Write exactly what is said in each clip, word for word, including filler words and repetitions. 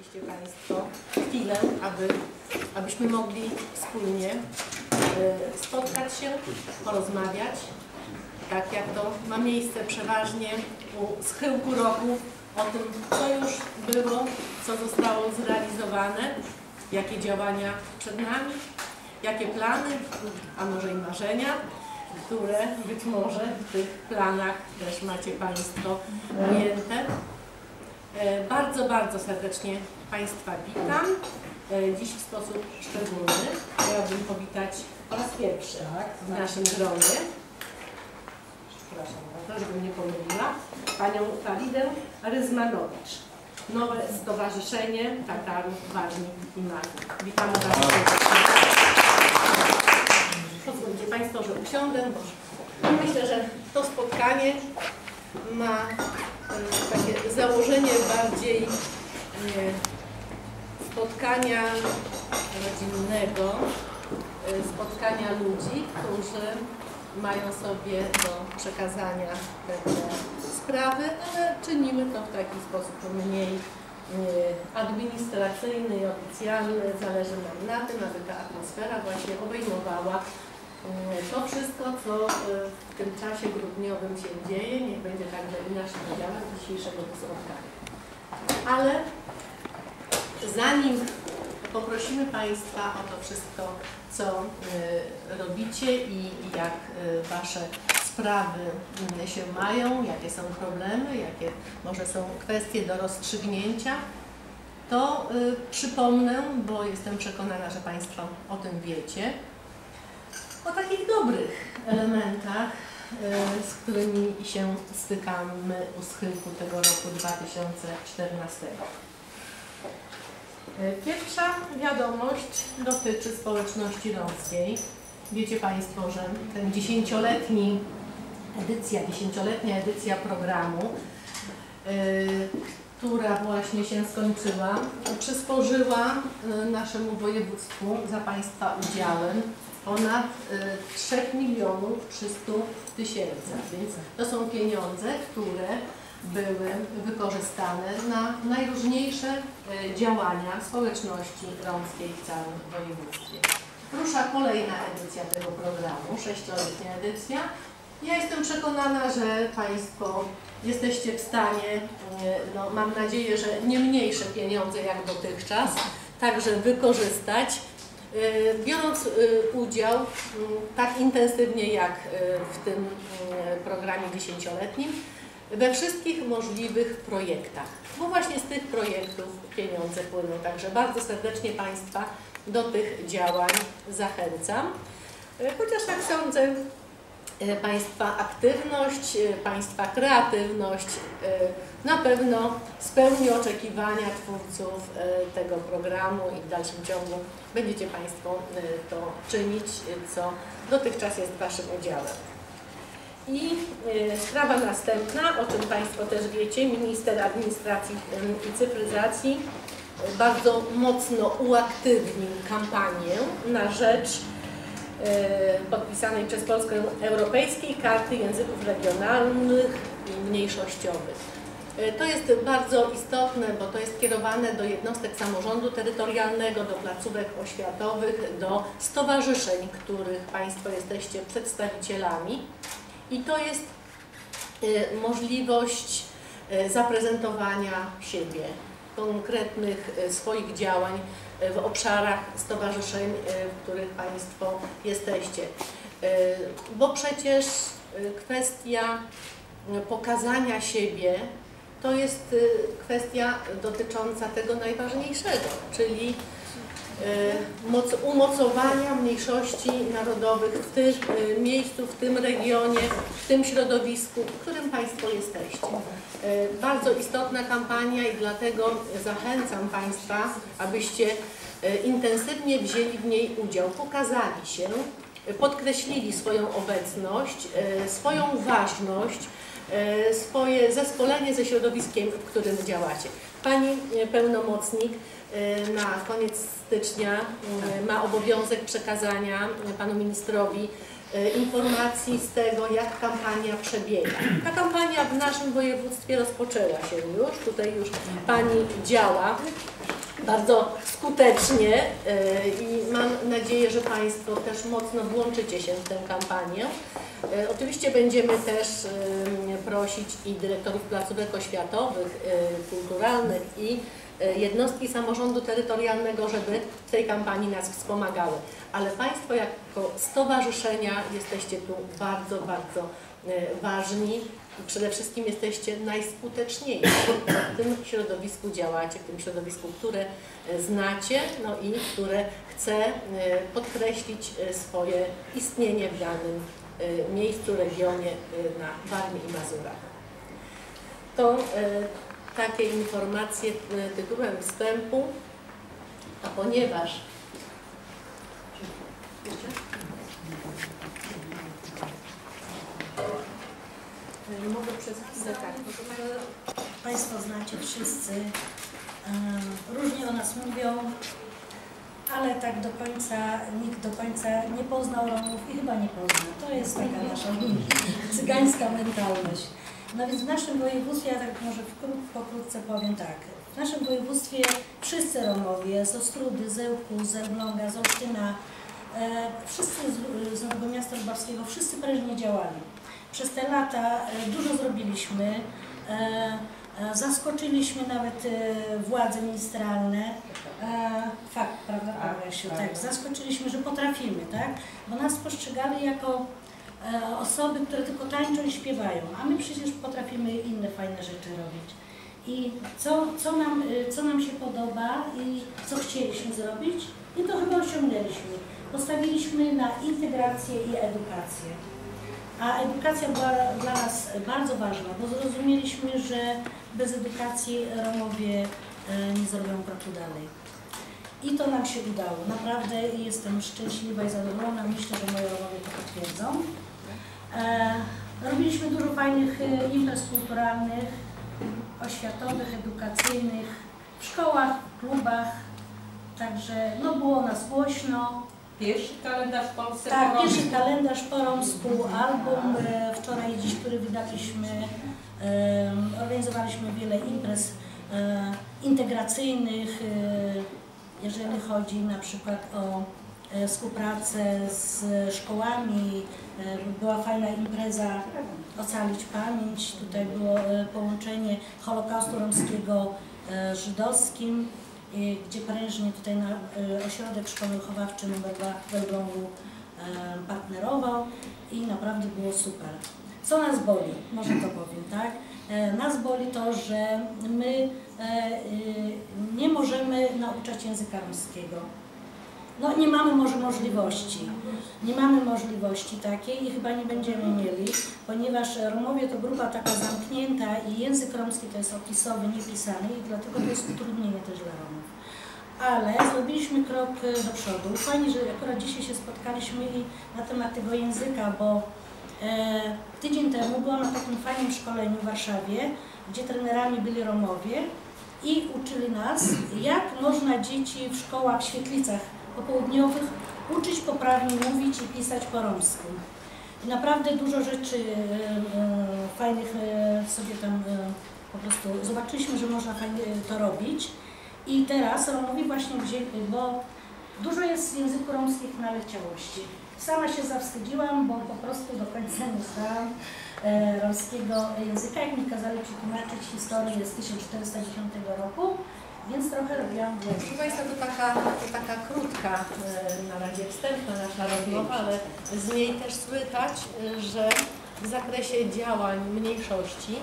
znaleźliście Państwo chwilę, aby, abyśmy mogli wspólnie y, spotkać się, porozmawiać, tak jak to ma miejsce przeważnie u schyłku roku, o tym, co już było, co zostało zrealizowane, jakie działania przed nami, jakie plany, a może i marzenia, które być może w tych planach też macie Państwo ujęte. Bardzo, bardzo serdecznie Państwa witam. Dziś w sposób szczególny chciałabym powitać po raz pierwszy w naszym gronie, przepraszam bardzo, żebym nie pomyliła, panią Faridę Ryzmanowicz. Nowe Stowarzyszenie Tatarów Warmii i Mazur. Witamy bardzo serdecznie. Pozwólcie Państwo, że usiądę, bo myślę, że to spotkanie ma takie założenie bardziej spotkania rodzinnego, spotkania ludzi, którzy mają sobie do przekazania pewne sprawy, ale czynimy to w taki sposób mniej administracyjny i oficjalny. Zależy nam na tym, aby ta atmosfera właśnie obejmowała to wszystko, co w tym czasie grudniowym się dzieje. Niech będzie także i naszym udziałem dzisiejszego spotkania. Ale zanim poprosimy Państwa o to wszystko, co robicie i jak Wasze sprawy się mają, jakie są problemy, jakie może są kwestie do rozstrzygnięcia, to przypomnę, bo jestem przekonana, że Państwo o tym wiecie, o takich dobrych elementach, z którymi się stykamy u schyłku tego roku dwa tysiące czternastego. Pierwsza wiadomość dotyczy społeczności romskiej. Wiecie Państwo, że ten dziesięcioletni edycja, dziesięcioletnia edycja programu, yy, która właśnie się skończyła, przysporzyła naszemu województwu za Państwa udziałem ponad trzech milionów trzystu tysięcy, więc to są pieniądze, które były wykorzystane na najróżniejsze działania społeczności romskiej w całym województwie. Rusza kolejna edycja tego programu, sześcioletnia edycja. Ja jestem przekonana, że Państwo jesteście w stanie, no, mam nadzieję, że nie mniejsze pieniądze jak dotychczas, także wykorzystać, biorąc udział tak intensywnie jak w tym programie dziesięcioletnim, we wszystkich możliwych projektach, bo właśnie z tych projektów pieniądze płyną. Także bardzo serdecznie Państwa do tych działań zachęcam. Chociaż tak sądzę, Państwa aktywność, Państwa kreatywność na pewno spełni oczekiwania twórców tego programu i w dalszym ciągu będziecie Państwo to czynić, co dotychczas jest Waszym udziałem. I sprawa następna, o czym Państwo też wiecie, minister administracji i cyfryzacji bardzo mocno uaktywnił kampanię na rzecz podpisanej przez Polskę Europejskiej Karty Języków Regionalnych i Mniejszościowych. To jest bardzo istotne, bo to jest kierowane do jednostek samorządu terytorialnego, do placówek oświatowych, do stowarzyszeń, których Państwo jesteście przedstawicielami. I to jest możliwość zaprezentowania siebie, konkretnych swoich działań w obszarach stowarzyszeń, w których Państwo jesteście. Bo przecież kwestia pokazania siebie to jest kwestia dotycząca tego najważniejszego, czyli umocowania mniejszości narodowych w tym miejscu, w tym regionie, w tym środowisku, w którym Państwo jesteście. Bardzo istotna kampania i dlatego zachęcam Państwa, abyście intensywnie wzięli w niej udział, pokazali się, podkreślili swoją obecność, swoją ważność, swoje zespolenie ze środowiskiem, w którym działacie. Pani pełnomocnik na koniec stycznia ma obowiązek przekazania Panu Ministrowi informacji z tego, jak kampania przebiega. Ta kampania w naszym województwie rozpoczęła się już, tutaj już Pani działa bardzo skutecznie i mam nadzieję, że Państwo też mocno włączycie się w tę kampanię. Oczywiście będziemy też prosić i dyrektorów placówek oświatowych, kulturalnych i jednostki samorządu terytorialnego, żeby w tej kampanii nas wspomagały. Ale Państwo jako stowarzyszenia jesteście tu bardzo, bardzo ważni i przede wszystkim jesteście najskuteczniejsi. W tym środowisku działacie, w tym środowisku, które znacie, no i które chce podkreślić swoje istnienie w danym miejscu, regionie na Warmii i Mazurach. To takie informacje tytułem wstępu, a ponieważ mogę przez chwilę tak. Państwo znacie wszyscy, różnie o nas mówią, ale tak do końca, nikt do końca nie poznał Romów i chyba nie pozna. To jest taka nasza cygańska mentalność. No więc w naszym województwie, ja tak może pokrótce powiem tak, w naszym województwie wszyscy Romowie z Ostrudy, z Ełku, z Elbląga, z Olsztyna, e, wszyscy z, z Nowego Miasta Lubawskiego, wszyscy prężnie działali. Przez te lata e, dużo zrobiliśmy, e, e, zaskoczyliśmy nawet e, władze ministerialne, e, fakt, prawda, Pan Jasiu? Tak, zaskoczyliśmy, że potrafimy, tak, bo nas postrzegali jako osoby, które tylko tańczą i śpiewają, a my przecież potrafimy inne fajne rzeczy robić. I co, co, nam, co nam się podoba i co chcieliśmy zrobić, i to chyba osiągnęliśmy. Postawiliśmy na integrację i edukację. A edukacja była dla nas bardzo ważna, bo zrozumieliśmy, że bez edukacji Romowie nie zrobią kroku dalej. I to nam się udało. Naprawdę jestem szczęśliwa i zadowolona. Myślę, że moi Romowie to potwierdzą. E, robiliśmy dużo fajnych e, imprez kulturalnych, oświatowych, edukacyjnych, w szkołach, w klubach. Także no, było nas głośno. Pierwszy kalendarz w Polsce. Tak, pierwszy kalendarz po romsku, album e, wczoraj i dziś, który wydaliśmy. E, organizowaliśmy wiele imprez e, integracyjnych. E, Jeżeli chodzi na przykład o e, współpracę z szkołami, e, była fajna impreza Ocalić Pamięć, tutaj było e, połączenie Holokaustu Romskiego e, z żydowskim, e, gdzie prężnie tutaj na, e, ośrodek szkoły wychowawczy numer dwa w Elblągu e, partnerował i naprawdę było super. Co nas boli? Może to powiem, tak? E, nas boli to, że my e, e, nie możemy nauczać języka romskiego. No nie mamy może możliwości. Nie mamy możliwości takiej i chyba nie będziemy mieli, ponieważ Romowie to grupa taka zamknięta i język romski to jest opisowy, niepisany i dlatego to jest utrudnienie też dla Romów. Ale zrobiliśmy krok do przodu. Fajnie, że akurat dzisiaj się spotkaliśmy i na temat tego języka, bo E, tydzień temu byłam na takim fajnym szkoleniu w Warszawie, gdzie trenerami byli Romowie i uczyli nas, jak można dzieci w szkołach, w świetlicach popołudniowych uczyć poprawnie mówić i pisać po romsku. I naprawdę dużo rzeczy e, e, fajnych e, sobie tam e, po prostu zobaczyliśmy, że można fajnie to robić. I teraz Romowie właśnie wzięli, bo dużo jest w języku romskich naleciałości. Sama się zawstydziłam, bo po prostu do końca nie znałam e, romskiego języka. Jak mi kazali przetłumaczyć historię z tysiąc czterysta dziesiątego roku, więc trochę robiłam błędy. Proszę Państwa, to taka, to taka krótka e, na razie wstępna nasza rozmowa, ale z niej też słychać, e, że w zakresie działań mniejszości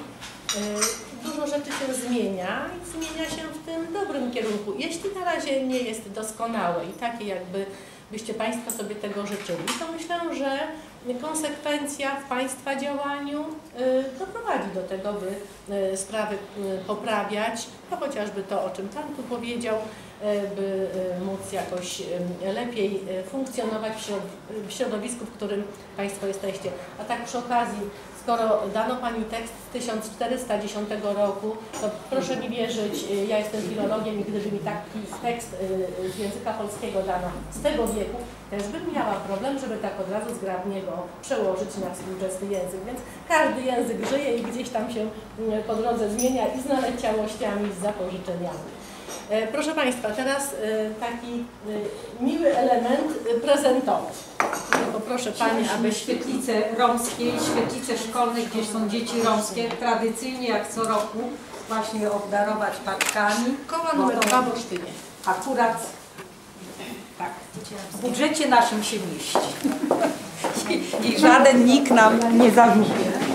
e, dużo rzeczy się zmienia i zmienia się w tym dobrym kierunku. Jeśli na razie nie jest doskonałe i takie jakby byście Państwo sobie tego życzyli, to myślę, że konsekwencja w Państwa działaniu doprowadzi do tego, by sprawy poprawiać, no chociażby to, o czym Pan tu powiedział, by móc jakoś lepiej funkcjonować w środowisku, w którym Państwo jesteście. A tak przy okazji, skoro dano Pani tekst z tysiąc czterysta dziesiątego roku, to proszę mi wierzyć, ja jestem filologiem i gdyby mi taki tekst z języka polskiego dano z tego wieku, też bym miała problem, żeby tak od razu zgrabnie go przełożyć na współczesny język. Więc każdy język żyje i gdzieś tam się po drodze zmienia i z naleciałościami, i z zapożyczeniami. E, proszę Państwa, teraz e, taki e, miły element e, prezentowy. Poproszę Pani, aby Świetlice romskie, świetlice szkolne, gdzie są dzieci romskie, tradycyjnie jak co roku właśnie obdarować paczkami. koła numer dwa w Olsztynie. Akurat tak, w budżecie naszym się mieści. I, i żaden nikt nam nie zawiedzie.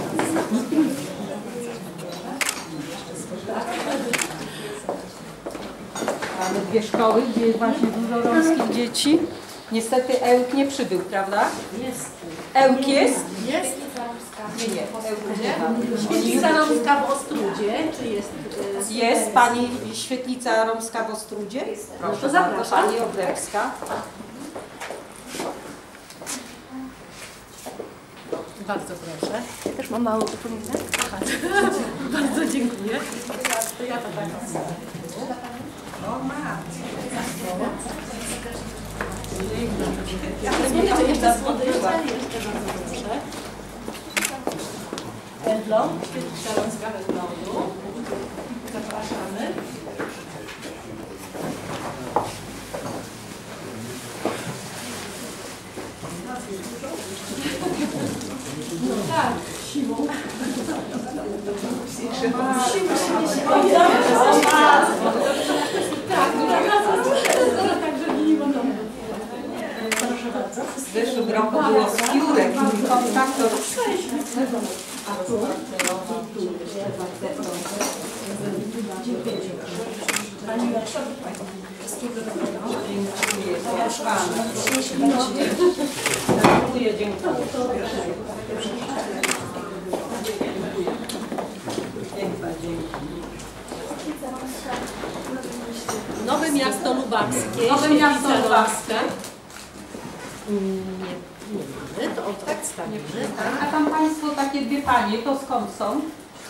Mamy dwie szkoły, gdzie jest właśnie dużo romskich dzieci. Niestety Ełk nie przybył, prawda? Jest. Ełk jest? Jest. Nie, nie, Ełk nie ma. Świetlica romska w Ostrudzie, czy jest? E, Jest Pani Świetlica Romska w Ostrudzie? Proszę, No to zapraszam. Pani Obrewska. Bardzo proszę. Ja też mam mało upominek. Bardzo dziękuję. To ja to tak ostawię. O ma. Jeszcze, jeszcze słodycze, jeszcze bardzo proszę. Wędlą, świetlica romska wędlądu. Zapraszamy. No tak, siłą. Tak, także miło nam. Proszę bardzo. W zeszłym roku było z piórek, kontaktor. A tu? Pani marszałek, wszystkiego dobrego. Dziękuję, dziękuję. Nowe Miasto Lubawskie. Nowe Miasto Świetlica Lubawskie. romska. Nie, nie mamy, to odstawimy. A tam Państwo takie dwie panie, to skąd są?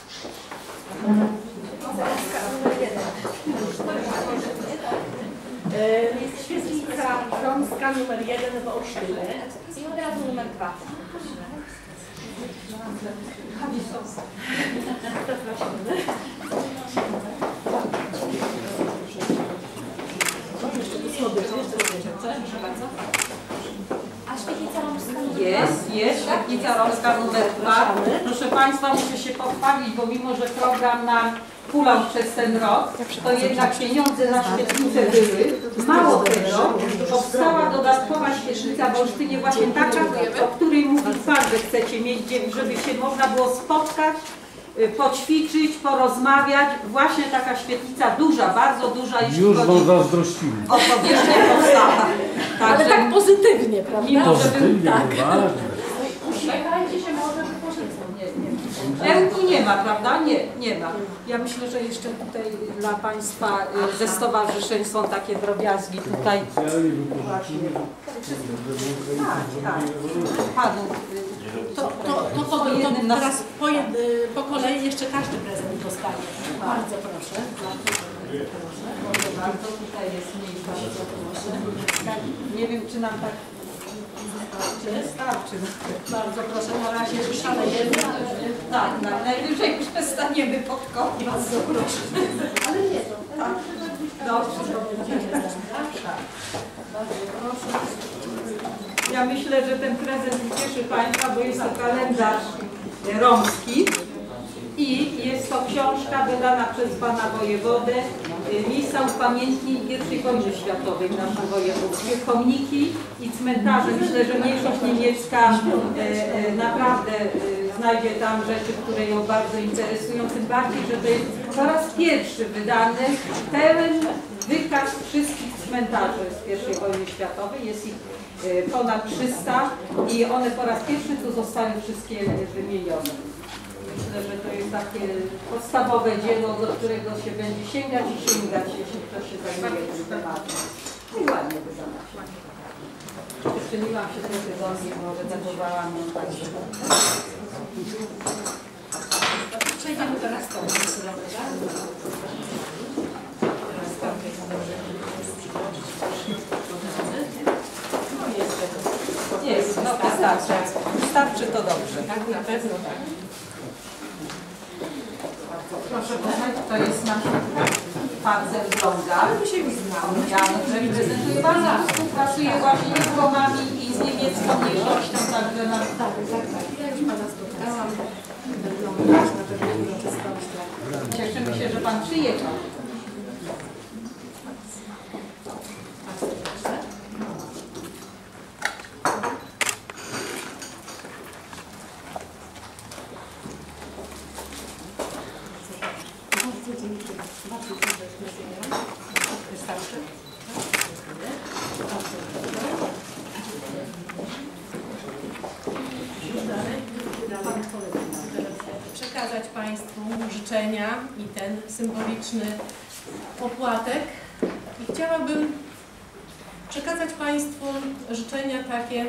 Jest świetlica romska numer jeden w Olsztynie. I od razu numer dwa. Proszę bardzo. A świetlica romska? Jest, jest, Świetlica Romska numer dwa. Proszę Państwa, muszę się pochwalić, bo mimo, że program nam hulał przez ten rok, to jednak pieniądze na świetlicę były. Mało tego, powstała dodatkowa świetlica w Olsztynie, właśnie taka, o której mówi Pan, że chcecie mieć, gdzie- żeby się można było spotkać, y, poćwiczyć, porozmawiać. Właśnie taka świetlica duża, bardzo duża, jeśli Już chodzi wam zazdrościli. o powierzchnię powstała. Ale Także tak pozytywnie, prawda? mimo, że był Pozytywnie, tak. uważnie. Uśmiechajcie się może wypożyczą. Ełku nie ma, prawda? Nie, nie ma. Ja myślę, że jeszcze tutaj dla Państwa y, ze stowarzyszeń są takie drobiazgi tutaj. Specjalnie wypożyczyli. Tak, tak. Panu. To, to, to, to, to, jednym to nas- teraz po, jed, po kolei jeszcze każdy prezent dostanie. Bardzo proszę. Proszę bardzo, tutaj jest mniejsza. Tak, nie wiem, czy nam tak Czy? starczy. Bardzo proszę, na razie szalejemy. Tak, na- najwyżej przestaniemy pod koniec. Bardzo proszę. Ale nie, to tak. Dobrze. Ja myślę, że ten prezent cieszy Państwa, bo jest to kalendarz romski i jest to książka wydana przez Pana Wojewodę, y, miejsca upamiętnień pierwszej wojny światowej w naszym województwie, pomniki i cmentarze. Myślę, że mniejszość niemiecka y, y, naprawdę y, znajdzie tam rzeczy, które ją bardzo interesują, tym bardziej, że to jest po raz pierwszy wydany pełen wykaz wszystkich cmentarzy z pierwszej wojny światowej. Jest ich y, ponad trzysta i one po raz pierwszy tu zostały wszystkie wymienione. Myślę, że to jest takie podstawowe dzieło, do którego się będzie sięgać i sięgać, jeśli ktoś się zajmuje tym tematem. I ładnie wydana. Przyczyniłam się trochę do mnie, bo redagowałam ją także. Przejdziemy teraz do prawda? Jest, no wystarczy. Wystarczy to dobrze. Tak, na pewno tak. proszę poznać, to jest nasz Panzer Blonga. Ale my się już znamy. Ja reprezentuję Pana, współpracuję właśnie z Romami i z niemiecką mniejszością, także na... Tak, tak, tak. Ja już Pana spotkałam. Wygląda na pewno uroczystościach. Cieszymy się, że Pan przyjechał. Bardzo dziękuję. Bardzo dziękuję. Wystarczy? Przekazać Państwu życzenia i ten symboliczny opłatek. I chciałabym przekazać Państwu życzenia takie,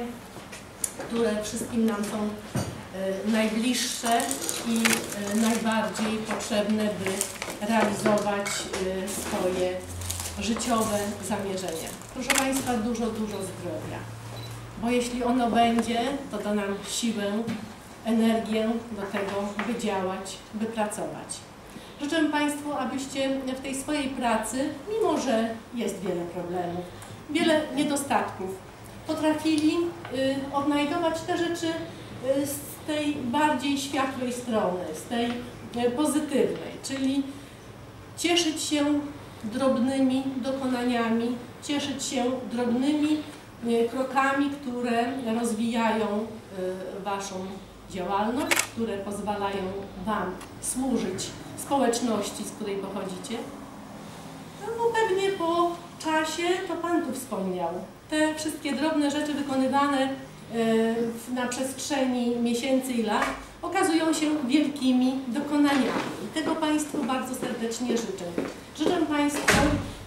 które wszystkim nam są y, najbliższe i y, najbardziej potrzebne, by realizować y, swoje życiowe zamierzenia. Proszę Państwa, dużo, dużo zdrowia, bo jeśli ono będzie, to da nam siłę, energię do tego, by działać, by pracować. Życzę Państwu, abyście w tej swojej pracy, mimo że jest wiele problemów, wiele niedostatków, potrafili y, odnajdować te rzeczy y, z tej bardziej światłej strony, z tej y, pozytywnej, czyli cieszyć się drobnymi dokonaniami, cieszyć się drobnymi y, krokami, które rozwijają y, Waszą działalność, które pozwalają Wam służyć społeczności, z której pochodzicie. No bo pewnie po czasie, to Pan tu wspomniał, te wszystkie drobne rzeczy wykonywane y, na przestrzeni miesięcy i lat okazują się wielkimi dokonaniami. I tego Państwu bardzo serdecznie życzę. Życzę Państwu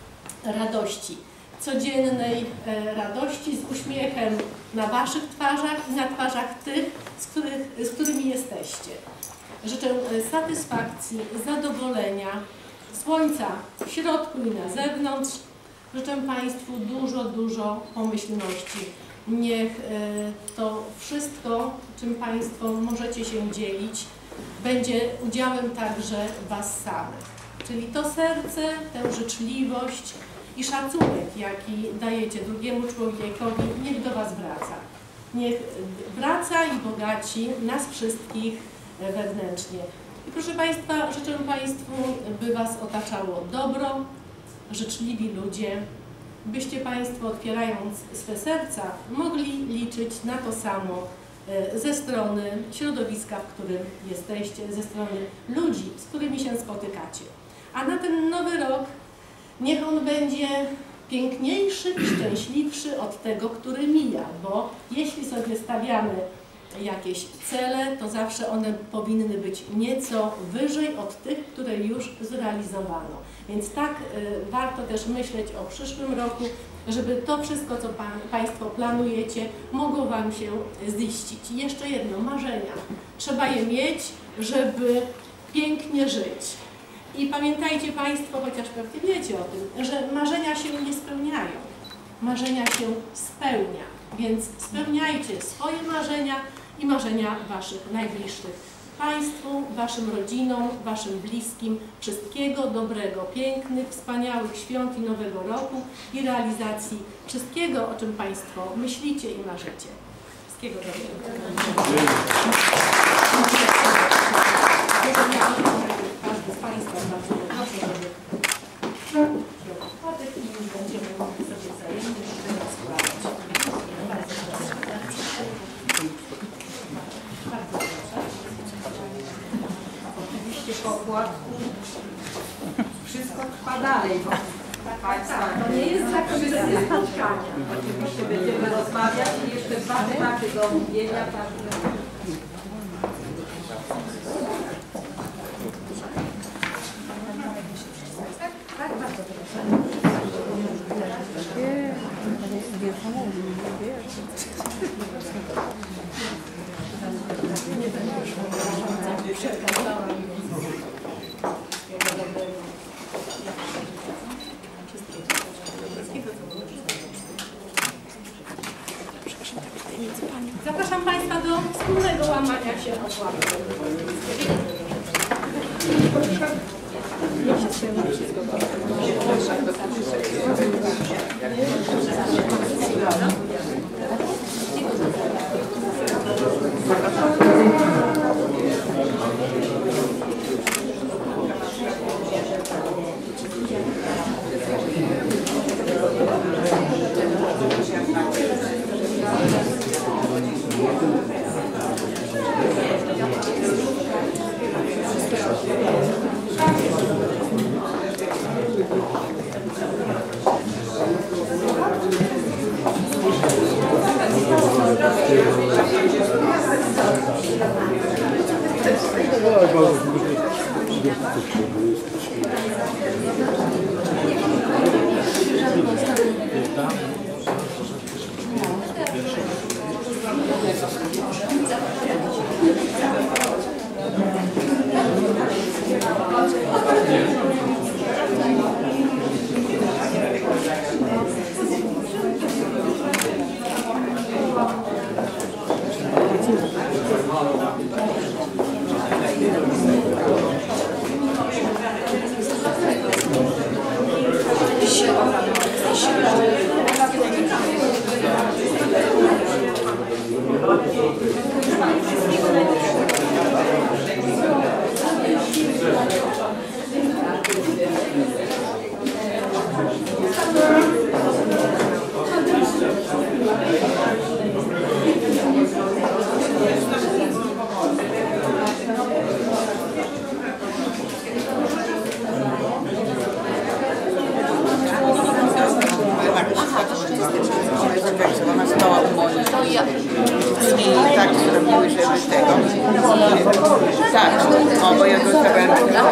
radości, codziennej e, radości z uśmiechem na Waszych twarzach i na twarzach tych, z, których, z którymi jesteście. Życzę e, satysfakcji, zadowolenia, słońca w środku i na zewnątrz. Życzę Państwu dużo, dużo pomyślności. Niech e, to wszystko, czym Państwo możecie się dzielić, będzie udziałem także Was samych. Czyli to serce, tę życzliwość i szacunek, jaki dajecie drugiemu człowiekowi, niech do Was wraca. Niech wraca i bogaci nas wszystkich wewnętrznie. I proszę Państwa, życzę Państwu, by Was otaczało dobro, życzliwi ludzie, byście Państwo, otwierając swe serca, mogli liczyć na to samo ze strony środowiska, w którym jesteście, ze strony ludzi, z którymi się spotykacie. A na ten nowy rok niech on będzie piękniejszy i szczęśliwszy od tego, który mija, bo jeśli sobie stawiamy jakieś cele, to zawsze one powinny być nieco wyżej od tych, które już zrealizowano. Więc tak y, warto też myśleć o przyszłym roku, żeby to wszystko, co pan, Państwo planujecie, mogło Wam się ziścić. I jeszcze jedno, marzenia. Trzeba je mieć, żeby pięknie żyć. I pamiętajcie Państwo, chociaż pewnie wiecie o tym, że marzenia się nie spełniają. Marzenia się spełnia. Więc spełniajcie swoje marzenia i marzenia Waszych najbliższych. Państwu, Waszym rodzinom, Waszym bliskim wszystkiego dobrego, pięknych, wspaniałych świąt i Nowego Roku i realizacji wszystkiego, o czym Państwo myślicie i marzycie. Wszystkiego dobrego. Każdy z Państwa bardzo proszę, żeby odpadek i już będziemy mogli sobie wzajemnie życzenia składać. Bardzo proszę. Bardzo proszę. Oczywiście po okładku wszystko trwa dalej. Państwa, To nie jest zakończenie spotkania. oczywiście będziemy rozmawiać i jeszcze dwa tematy do omówienia. Także... Tak, bardzo proszę. Nie będę już mówiła, przekazałam, więc wszystkiego dobrego. Wszystkiego dobrego. Zapraszam Państwa do wspólnego łamania się opłaty. Ona stała u moich i tak zrobiły, żeby tego. Tak, o, bo ja dostałem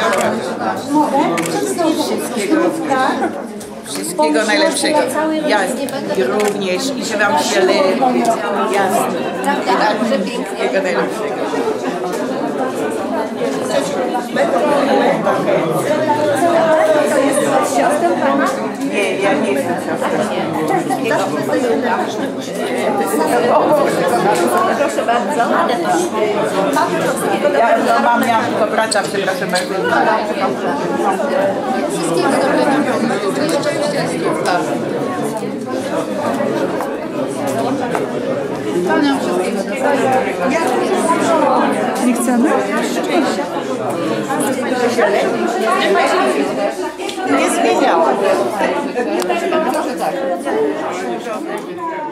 wszystkiego, wszystkiego najlepszego. Ja również i że wam się lepiej. Jasne. Wszystkiego najlepszego. Siostrą pana? Nie, ja nie jestem siostrą. Proszę bardzo. Ja no, mam ja tylko bracia, przepraszam bardzo. Wszystkiego dobrego. Panią wszystkiego dobrego. Nie chcemy? Nie zmieniała. Może tak.